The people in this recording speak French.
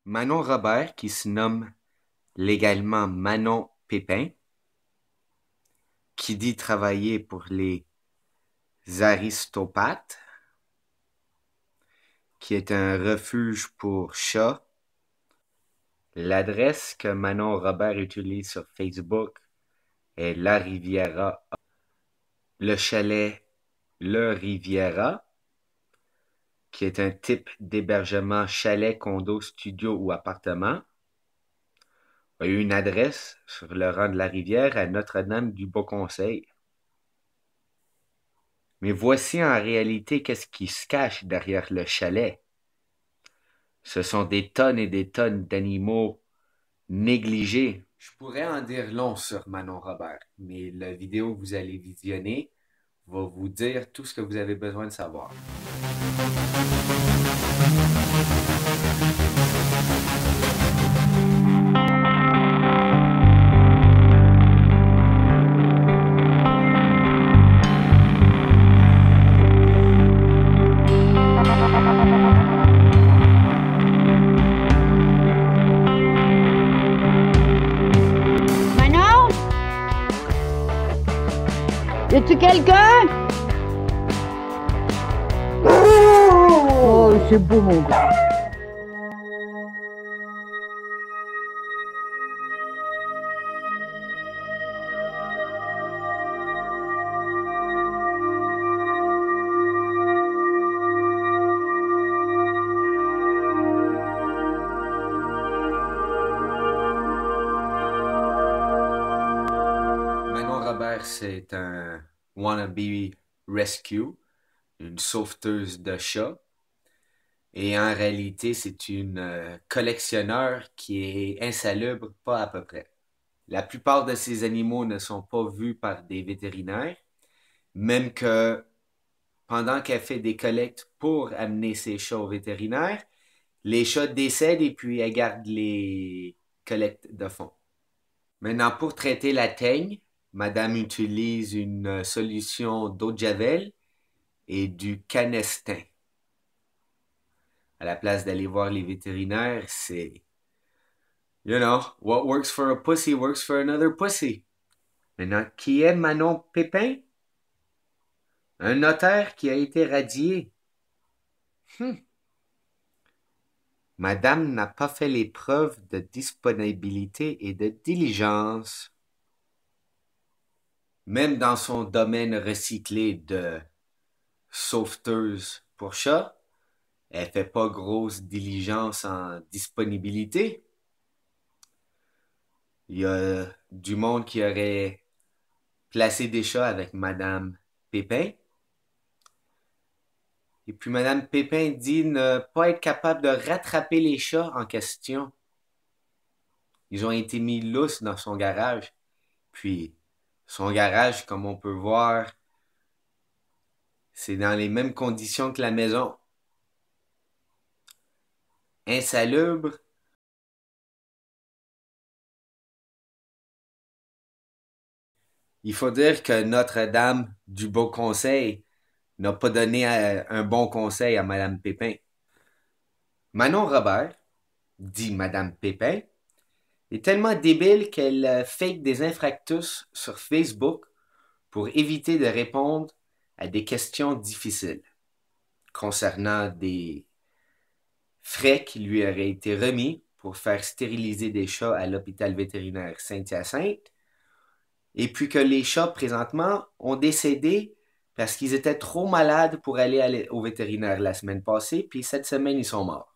Manon Robert, qui se nomme légalement Manon Pépin, qui dit travailler pour les Aristopathes, qui est un refuge pour chats. L'adresse que Manon Robert utilise sur Facebook est La Riviera, le chalet Le Riviera, qui est un type d'hébergement chalet, condo, studio ou appartement. Il y a eu une adresse sur le rang de la rivière à Notre-Dame-du-Beau-Conseil. Mais voici en réalité qu'est-ce qui se cache derrière le chalet. Ce sont des tonnes et des tonnes d'animaux négligés. Je pourrais en dire long sur Manon Robert, mais la vidéo que vous allez visionner va vous dire tout ce que vous avez besoin de savoir. Manon? Y a-tu quelqu'un? Oh, c'est beau, mon gars. Manon Robert, c'est un wannabe rescue, une sauveteuse de chats. Et en réalité, c'est une collectionneur qui est insalubre, pas à peu près. La plupart de ces animaux ne sont pas vus par des vétérinaires, même que pendant qu'elle fait des collectes pour amener ses chats au vétérinaire, les chats décèdent et puis elle garde les collectes de fonds. Maintenant, pour traiter la teigne, Madame utilise une solution d'eau de javel et du canestin. À la place d'aller voir les vétérinaires, c'est you know, what works for a pussy works for another pussy. Maintenant, qui est Manon Pépin? Un notaire qui a été radié. Madame n'a pas fait les preuves de disponibilité et de diligence. Même dans son domaine recyclé de sauveteuse pour chats, elle fait pas grosse diligence en disponibilité. Il y a du monde qui aurait placé des chats avec Madame Pépin. Et puis Madame Pépin dit ne pas être capable de rattraper les chats en question. Ils ont été mis lousses dans son garage. Puis son garage, comme on peut voir, c'est dans les mêmes conditions que la maison. Insalubre. Il faut dire que Notre-Dame du Beau-Conseil n'a pas donné un bon conseil à Madame Pépin. Manon Robert, dit Madame Pépin, est tellement débile qu'elle fake des infractus sur Facebook pour éviter de répondre à des questions difficiles concernant des frais qui lui auraient été remis pour faire stériliser des chats à l'hôpital vétérinaire Saint-Hyacinthe, et puis que les chats présentement ont décédé parce qu'ils étaient trop malades pour aller au vétérinaire la semaine passée, puis cette semaine ils sont morts.